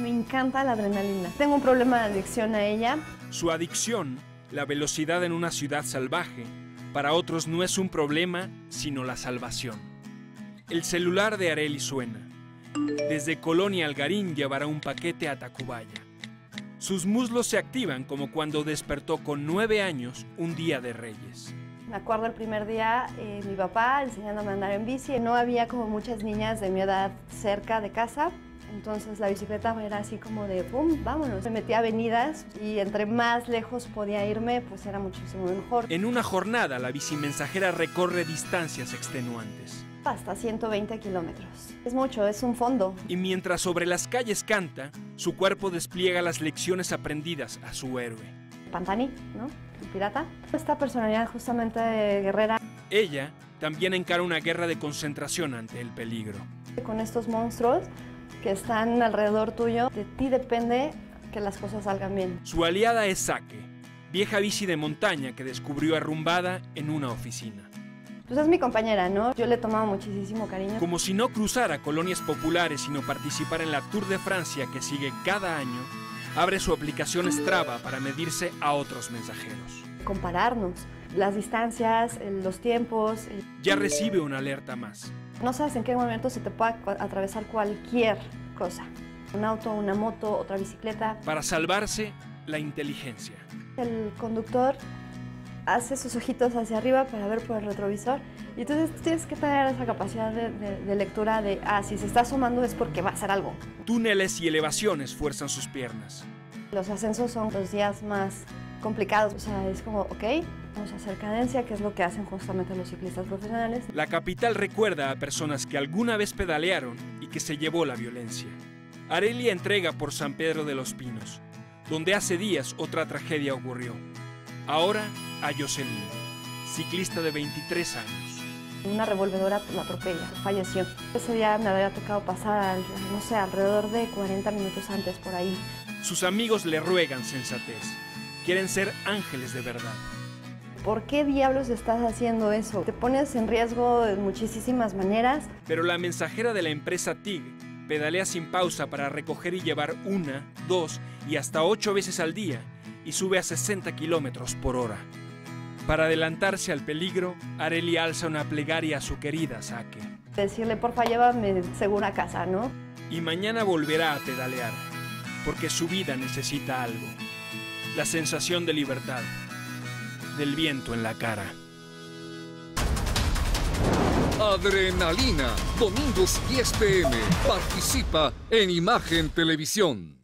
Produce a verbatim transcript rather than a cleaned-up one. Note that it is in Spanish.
Me encanta la adrenalina. Tengo un problema de adicción a ella. Su adicción, la velocidad en una ciudad salvaje, para otros no es un problema, sino la salvación. El celular de Arely suena. Desde Colonia Algarín llevará un paquete a Tacubaya. Sus muslos se activan como cuando despertó con nueve años un día de Reyes. Me acuerdo el primer día, eh, mi papá enseñándome a andar en bici. No había como muchas niñas de mi edad cerca de casa, entonces la bicicleta era así como de pum, vámonos. Me metí a avenidas y entre más lejos podía irme, pues era muchísimo mejor. En una jornada, la bicimensajera recorre distancias extenuantes. Hasta ciento veinte kilómetros. Es mucho, es un fondo. Y mientras sobre las calles canta, su cuerpo despliega las lecciones aprendidas a su héroe. Pantani, ¿no? El pirata. Esta personalidad justamente guerrera. Ella también encara una guerra de concentración ante el peligro. Con estos monstruos que están alrededor tuyo, de ti depende que las cosas salgan bien. Su aliada es Sake, vieja bici de montaña que descubrió arrumbada en una oficina. Pues es mi compañera, ¿no? Yo le he tomado muchísimo cariño. Como si no cruzara colonias populares, sino participar en la Tour de Francia que sigue cada año, abre su aplicación Strava para medirse a otros mensajeros. Compararnos, las distancias, los tiempos. Ya recibe una alerta más. No sabes en qué momento se te puede atravesar cualquier cosa. Un auto, una moto, otra bicicleta. Para salvarse, la inteligencia. El conductor hace sus ojitos hacia arriba para ver por el retrovisor y entonces tienes que tener esa capacidad de, de, de lectura de, ah, si se está asomando es porque va a hacer algo. Túneles y elevaciones fuerzan sus piernas. Los ascensos son los días más complicados, o sea, es como, ok, vamos a hacer cadencia, que es lo que hacen justamente los ciclistas profesionales. La capital recuerda a personas que alguna vez pedalearon y que se llevó la violencia. Arely entrega por San Pedro de los Pinos, donde hace días otra tragedia ocurrió. Ahora a Jocelyn, ciclista de veintitrés años. Una revolvedora la atropella, falleció. Ese día me había tocado pasar, no sé, alrededor de cuarenta minutos antes por ahí. Sus amigos le ruegan sensatez. Quieren ser ángeles de verdad. ¿Por qué diablos estás haciendo eso? Te pones en riesgo de muchísimas maneras. Pero la mensajera de la empresa T I G pedalea sin pausa para recoger y llevar una, dos y hasta ocho veces al día y sube a sesenta kilómetros por hora. Para adelantarse al peligro, Arely alza una plegaria a su querida Sake. Decirle, porfa, llévame seguro a casa, ¿no? Y mañana volverá a pedalear, porque su vida necesita algo. La sensación de libertad, del viento en la cara. Adrenalina, domingos diez p m Participa en Imagen Televisión.